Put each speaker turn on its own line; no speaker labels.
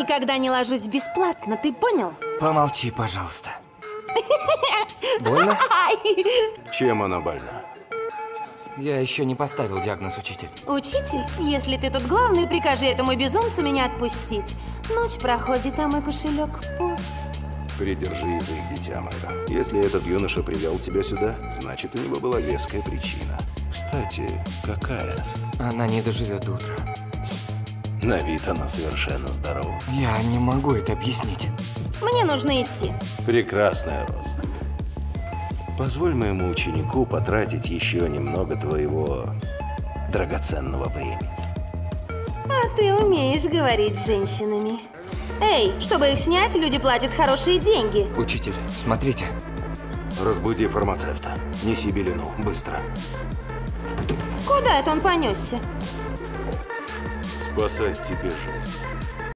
никогда не ложусь бесплатно, ты понял?
Помолчи, пожалуйста. Больно?
Чем она больна?
Я еще не поставил диагноз, учитель.
Учитель, если ты тут главный, прикажи этому безумцу меня отпустить. Ночь проходит, а мой кошелек пуст.
Придержи язык, дитя мое. Если этот юноша привел тебя сюда, значит, у него была веская причина. Кстати, какая?
Она не доживет до утра.
На вид она совершенно здорова.
Я не могу это объяснить.
Мне нужно идти.
Прекрасная Роза. Позволь моему ученику потратить еще немного твоего драгоценного времени.
А ты умеешь говорить с женщинами. Эй, чтобы их снять, люди платят хорошие деньги.
Учитель, смотрите.
Разбуди фармацевта. Неси белину, быстро.
Куда это он понесся?
Спасать тебе жизнь.